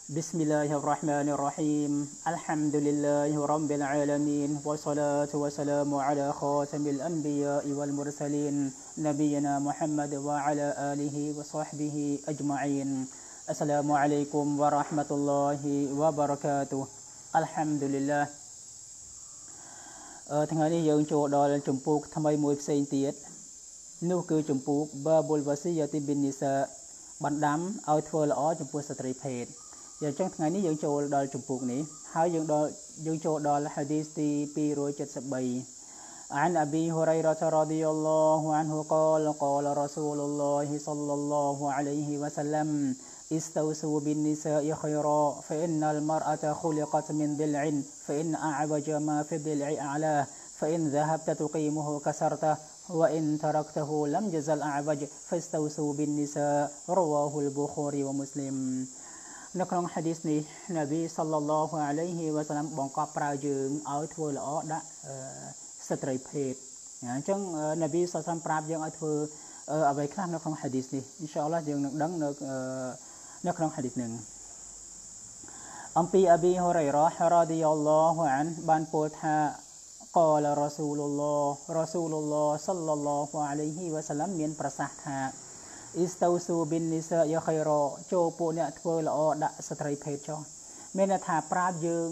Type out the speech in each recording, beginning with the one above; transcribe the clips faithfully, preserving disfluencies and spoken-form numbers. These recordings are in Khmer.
بسم الله الرحمن الرحيم الحمد لله رب العالمين والصلاة والسلام على خاتم الأنبياء والمرسلين نبينا محمد وعلى آله وصحبه أجمعين السلام عليكم ورحمة الله وبركاته الحمد لله ថ្ងៃនេះយើងចូលដល់ចម្ពោះថ្មីមួយផ្សេងទៀតនោះគឺចម្ពោះ Babul Wasiyati bin Nisa បណ្ដាំឲ្យធ្វើល្អចំពោះស្ត្រីភេទ យើងចឹងថ្ងៃនេះយើងចូលដល់ចម្ពោះនេះហើយយើងដល់យើងចូលដល់ hadith ទី عن أبي هريرة رضي الله عنه قال قال رسول الله صلى الله عليه وسلم استوصوا بالنساء خيرا فإن المرأة خلقت من ضلع فإن أعوج ما في الضلع أعلاه فإن ذهبت تقيمه كسرته وإن تركته لم يزل أعوج فاستوصوا بالنساء رواه البخاري ومسلم នៅក្នុង hadith នេះ Nabi sallallahu alayhi wa sallam បង្កប់ប្រើយើងឲ្យធ្វើល្អដាក់ស្ត្រីភេទអញ្ចឹង Nabi sallallahu alayhi wa sallam ប្រាប់យើងឲ្យធ្វើអ្វីខ្លះនៅក្នុង hadith នេះ Inshallah យើងនឹងដឹងនៅនៅក្នុង hadith នឹង អំពី Abi Hurairah radhiyallahu an បានពោលថា قال رسول الله رسول الله صلى الله عليه وسلم មានប្រសាសន៍ថា استوصوا بالنساء خيرا ចូលពួកអ្នកធ្វើល្អដាក់ស្ត្រីភេទចុះមានថាប្រាប់យើង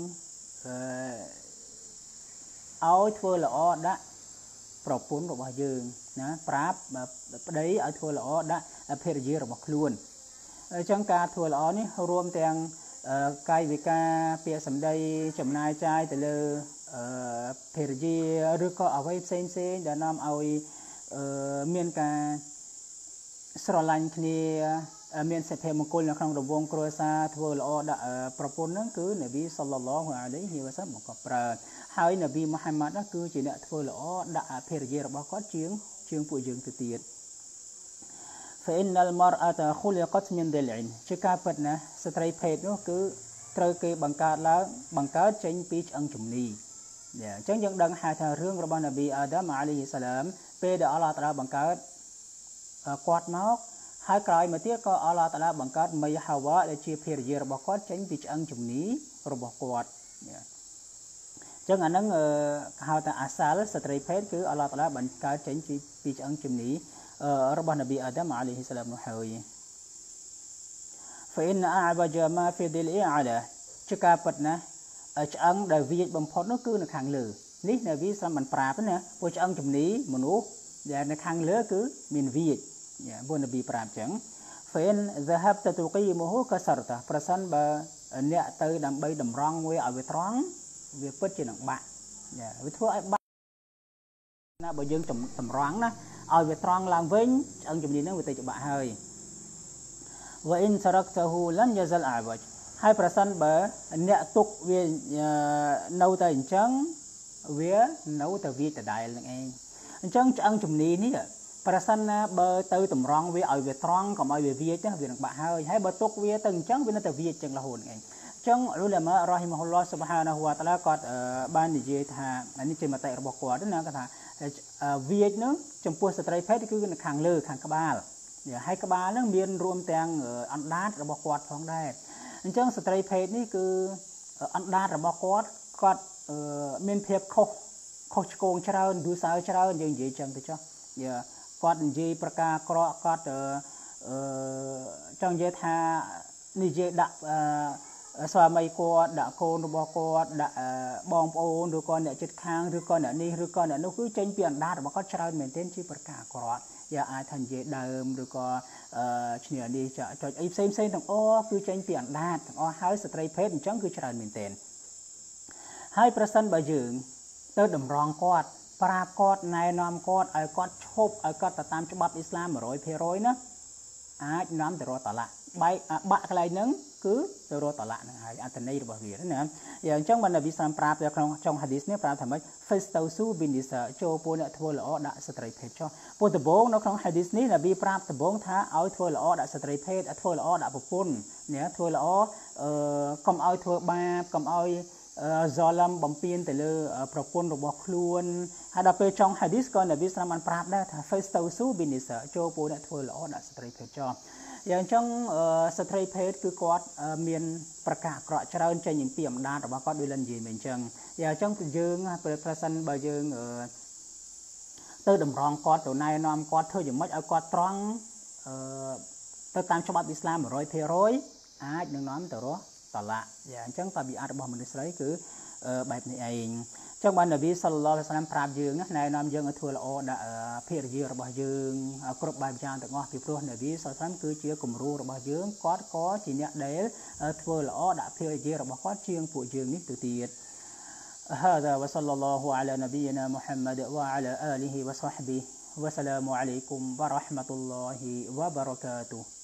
ឲ្យធ្វើល្អដាក់ប្រពន្ធរបស់យើងណាប្រាប់ប្តីឲ្យធ្វើល្អដាក់ភរិយារបស់ខ្លួនអញ្ចឹងការធ្វើល្អនេះរួមទាំងកាយវិការពាក្យសម្ដីចំណាយចាយទៅលើភរិយាឬក៏អ្វីផ្សេងៗដែលនាំឲ្យមានការ ស្រឡាញ់គ្នាមានសេចក្ដីមង្គលនៅក្នុងរង្វង់គ្រួសារធ្វើល្អដាក់ប្រពន្ធហ្នឹងគឺនប៊ីសល្លឡោះអាឡៃហ៊ីវ៉ាសល្លាមបង្កប់ប្រើហើយនប៊ីមូហាម៉ាត់ហ្នឹងគឺជាអ្នកធ្វើល្អដាក់ភរិយារបស់គាត់ជាងជាងពួកយើងទៅទៀត فإن المرأة خلقت من ضلع ជាការពិតណាស់ស្ត្រីភេទនោះគឺត្រូវគេបង្កើតឡើងបង្កើតចេញពីឆ្អឹងជំនីអញ្ចឹងយើងដឹងថារឿងរបស់នប៊ីអាដាមអាឡៃហ៊ីសឡាមពេលដែលអល់ឡោះតាឡាបង្កើត គាត់មកហើយក្រោយមកទៀតក៏អល់ឡោះតាឡាបង្កើតមីហាវ៉ាដែលជាភរិយារបស់គាត់ចេញពីឆ្អឹងជំនីរបស់គាត់អញ្ចឹងអាហ្នឹងហៅថាអាសាលស្ត្រីភេទគឺអល់ឡោះតាឡាបង្កើតចេញពីពីឆ្អឹងជំនីរបស់នប៊ីអាដាមអាឡៃហ៊ីសឡាមនោះហើយ فإن أعوج ما في ضلع على ជាការពិតណាស់ឆ្អឹងដែលវាចបំផុតនោះគឺនៅខាងលើនេះនប៊ីសាមបានប្រាប់ណាពួកឆ្អឹងជំនីមនុស្សដែលនៅខាងលើគឺមានវាច បុននប៊ីប្រាប់ចឹង فإن ذهبت تقيمه كسرته ប្រសិនបើអ្នកទៅដើម្បីតម្រង់វាឲ្យវាត្រង់វាពិតជានឹងបាក់វាធ្វើឲ្យបាក់ណាបើយើងតម្រង់ណាឲ្យវាត្រង់ឡើងវិញឆ្អឹងជំនីនឹងវាទៅច្បាក់ហើយ وإن تركته لم يزل أعوج ហើយប្រសិនបើអ្នកទុកវានៅតែអញ្ចឹងវានៅតែវាដដែលនឹងឯងអញ្ចឹងឆ្អឹងជំនីនេះ ប្រសិនណាបើទៅតម្រង់វាឲ្យវាត្រង់កុំឲ្យវាវាចវានឹងបាក់ហើយហើយបើទុកវាទៅអញ្ចឹងវានៅតែវាចចឹងរហូតឯងអញ្ចឹងឧលាម៉ារ៉ាហ៊ីម៉ាហ៊ុលឡោះស៊ុបហានាហ៊ូវតាឡាគាត់បាននិយាយថានេះជាមតិរបស់គាត់ណាគាត់ថាវាចនឹងចំពោះស្ត្រីភេទគឺនៅខាងលើខាងក្បាលហើយក្បាលនឹងមានរួមទាំងអណ្ដាតរបស់គាត់ផងដែរអញ្ចឹងស្ត្រីភេទនេះគឺអណ្ដាតរបស់គាត់គាត់មានភាពខុសខុសឆ្គងច្រើនឌូសើច្រើនយើងនិយាយចឹងទៅចុះ គាត់និយាយប្រការក្រក់គាត់ចង់និយាយថានិយាយដាក់ស្វាមីគាត់ដាក់កូនរបស់គាត់ដាក់បងប្អូនឬក៏អ្នកជិតខាងឬក៏អ្នកនេះឬក៏អ្នកនោះគឺចេញពីអណ្ដាតរបស់គាត់ច្រើនមែនទែនជាប្រការក្រក់យ៉ាងអាចថានិយាយដើមឬក៏ឈ្នះនេះចុចអីផ្សេងផ្សេងទាំងអស់គឺចេញពីអណ្ដាតទាំងអស់ហើយស្ត្រីភេទអញ្ចឹងគឺច្រើនមែនទែនហើយប្រសិនបើយើងទៅតម្រង់គាត់ ប្រាប់គាត់ណែនាំគាត់ឲ្យគាត់ឈប់ឲ្យគាត់ទៅតាមច្បាប់អ៊ីស្លាម 100% ណាអាចនាំទៅរត់តឡាក់បែកបាក់កន្លែងហ្នឹងគឺទៅរត់តឡាក់ហ្នឹងហើយអត្ថន័យរបស់វាណាយ៉ាងអញ្ចឹងបាននប៊ីសាមប្រាប់នៅក្នុងចុងហាឌីសនេះប្រាប់ថាម៉េច فاستوصوا بالنساء ចូលពួកអ្នកធ្វើល្អដាក់ស្ត្រីភេទចុះពួកដំបូងនៅក្នុងហាឌីសនេះនប៊ីប្រាប់ដំបូងថាឲ្យធ្វើល្អដាក់ស្ត្រីភេទធ្វើល្អដាក់ប្រពន្ធណាធ្វើល្អកុំឲ្យធ្វើបាបកុំឲ្យ Zalam បំពេញទៅលើប្រពន្ធរបស់ខ្លួនហើយដល់ពេលចុង hadith ក៏នប៊ីស្លាមបានប្រាប់ដែរថា Fastausu binisa ចូលពួកអ្នកធ្វើល្អដាក់ស្ត្រីភេទចោះយ៉ាងចឹងស្ត្រីភេទគឺគាត់មានប្រកាសអាក្រក់ច្រើនចេញពីអំណាចរបស់គាត់ដូចលិននិយាយមែនចឹងយ៉ាងចឹងយើងប្រសិនបើយើងទៅតម្រង់គាត់ទៅណែនាំគាត់ធ្វើយ៉ាងម៉េចឲ្យគាត់ត្រង់ទៅតាមច្បាប់អ៊ីស្លាម một trăm phần trăm អាចនឹងនាំទៅរស់តឡាយ៉ាងអញ្ចឹងតបិអាតរបស់មនុស្សស្រីគឺបែបនេះឯងចឹងបាននប៊ីសល្លឡោះអាឡៃហ៊ីវ៉ាសល្លាមប្រាប់យើងណែនាំយើងឲ្យធ្វើល្អដាក់ភរិយារបស់យើងគ្រប់បែបយ៉ាងទាំងអស់ពីព្រោះនប៊ីសល្លឡោះអាឡៃហ៊ីវ៉ាសល្លាមគឺជាគំរូរបស់យើងគាត់ក៏ជាអ្នកដែលធ្វើល្អដាក់ភរិយារបស់គាត់ជាងពួកយើងនេះទៅទៀតهذا وصلى الله على نبينا محمد وعلى آله وصحبه والسلام عليكم ورحمة الله وبركاته